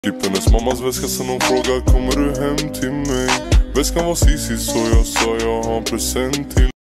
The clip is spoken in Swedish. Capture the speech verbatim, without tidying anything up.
Klipp hennes mammas väska sen hon frågar kommer du hem till mig. Väskan var Cici så jag sa jag har en present till